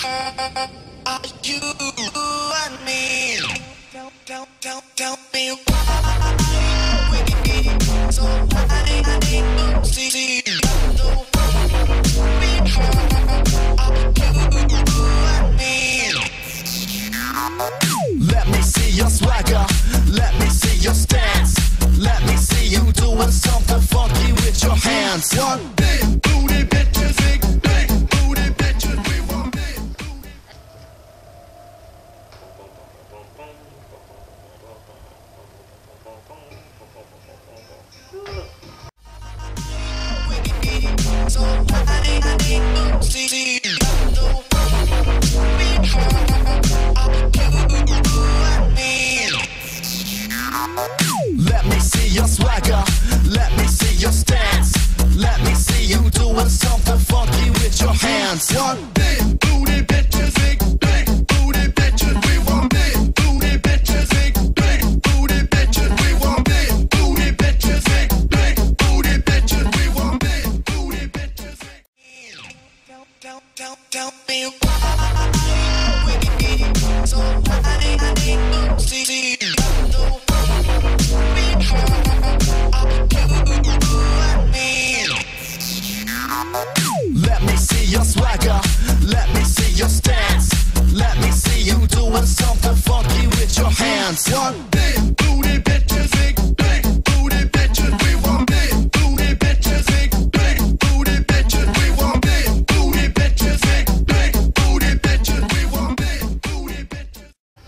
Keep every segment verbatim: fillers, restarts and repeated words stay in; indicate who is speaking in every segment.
Speaker 1: Are you and me? Tell, tell, tell, tell me why we so I need to see the we are you and me.
Speaker 2: Let me see your swagger, let me see your stance, let me see you doing something funky with your hands. One big booty bitches, big big booty bitches, we want big booty.
Speaker 1: So I need to see the we
Speaker 2: Let me see your swagger, let me see your stance, let me see you doing something funky with your hands. One big booty bitches, big big booty bitches, we want big booty bitches, big big booty bitches, we want big booty bitches, big big booty bitches, we want big booty bitches.
Speaker 1: Tell, tell, tell, tell me why we so I need to see the
Speaker 2: Let me see your swagger, let me see your stance, let me see you doing something funky with your hands. One big booty bitches, big big booty bitches, we want big booty bitches, big big booty bitches, we want big booty bitches, big big booty bitches, we want big booty bitches.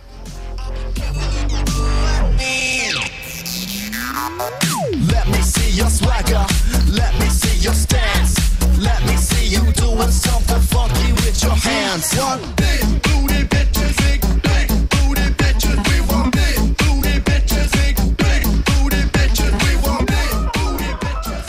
Speaker 2: Let me see your swagger, let me see your stance, let me see you doing something funky with your hands. One big booty bitches, big big booty bitches, we want big booty bitches, big big booty bitches, we want big booty bitches.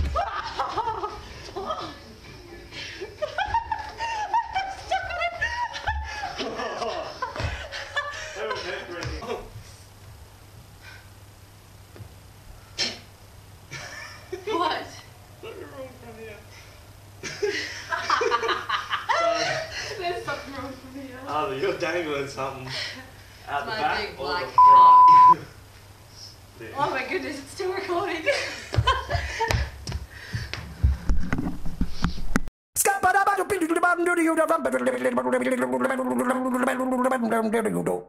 Speaker 3: What? There's something wrong with me.
Speaker 4: Oh, you're dangling something out the
Speaker 3: My
Speaker 4: back
Speaker 3: big
Speaker 4: or
Speaker 3: black
Speaker 4: the front. Yeah.
Speaker 3: Oh my goodness, it's still recording.
Speaker 2: Scott,